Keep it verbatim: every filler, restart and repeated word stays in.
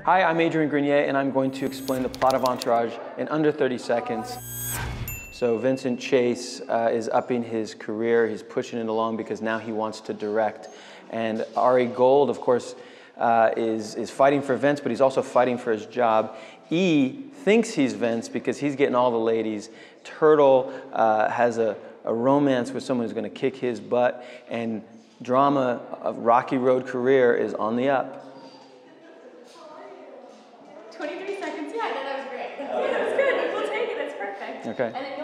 Hi, I'm Adrian Grenier, and I'm going to explain the plot of Entourage in under thirty seconds. So Vincent Chase uh, is upping his career. He's pushing it along because now he wants to direct. And Ari Gold, of course, uh, is, is fighting for Vince, but he's also fighting for his job. E thinks he's Vince because he's getting all the ladies. Turtle uh, has a, a romance with someone who's going to kick his butt. And drama of Rocky Road career is on the up. twenty-three seconds, yeah, no, that was great. Yeah, that was good. We'll take it, that's perfect. Okay. And it